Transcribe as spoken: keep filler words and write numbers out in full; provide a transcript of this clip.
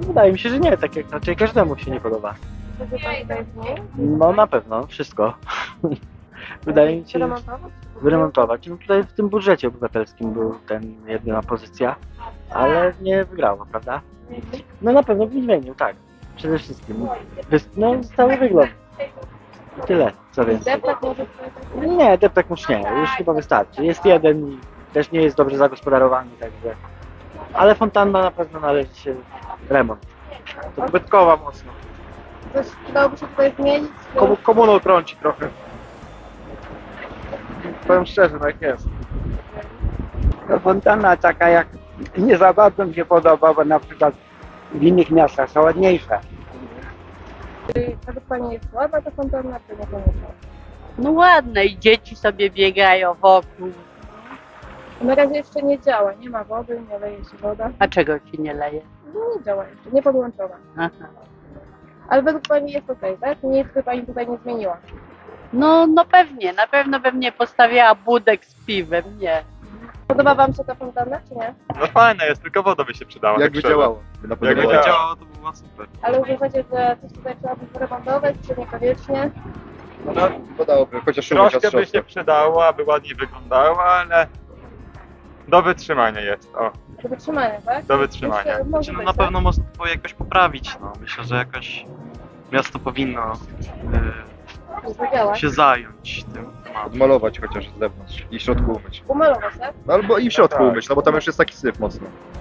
Wydaje mi się, że nie, tak jak raczej każdemu się nie podoba. Będzie pan tutaj zmienił? No na pewno, wszystko. Wydaje mi się, Wyremontować? wyremontować. No tutaj w tym budżecie obywatelskim był ten jedyna pozycja, ale nie wygrało, prawda? No na pewno bym zmienił, tak. Przede wszystkim. Wys- No cały wygląd. I tyle, co więcej. Deptak może tutaj? Nie, deptak już nie, już chyba wystarczy. Jest jeden i też nie jest dobrze zagospodarowany, także. Ale fontanna na pewno należy się remont. To zbytkowa mocno. Coś dałoby się tutaj zmienić? Komu, komuną trąci trochę. Powiem szczerze, no jak jest. To fontanna taka jak nie za bardzo mi się podoba, bo na przykład w innych miastach są ładniejsze. Czy według pani jest ładna ta fontanna, czy niekoniecznie? No ładne i dzieci sobie biegają wokół. Na razie jeszcze nie działa, nie ma wody, nie leje się woda. A czego ci nie leje? No nie działa jeszcze, nie podłączona. Aha. Ale według pani jest okej, tak? Nic by pani tutaj nie zmieniła. No, no pewnie, na pewno bym nie postawiała budek z piwem, nie. Podoba wam się ta fontanna, czy nie? No fajne jest, tylko woda by się przydała. Jakby tak szczerze. działało. Na pewno Jakby działało. działało, to by było super. Ale uważacie, że coś tutaj trzeba by wyremontować, czy niekoniecznie? No, podałoby, chociaż umyć od Troszkę by się środka. przydało, aby ładniej wyglądało, ale do wytrzymania jest, o, Do wytrzymania, tak? do wytrzymania. Myślę, może Znaczy, no, być, na tak? pewno można to jakoś poprawić. No. Myślę, że jakoś miasto powinno Żeby działać. y, się zająć tym tematem. Odmalować chociaż z zewnątrz i w środku umyć. Umalować, tak? No, albo i w środku tak. umyć, no bo tam już jest taki syf mocno.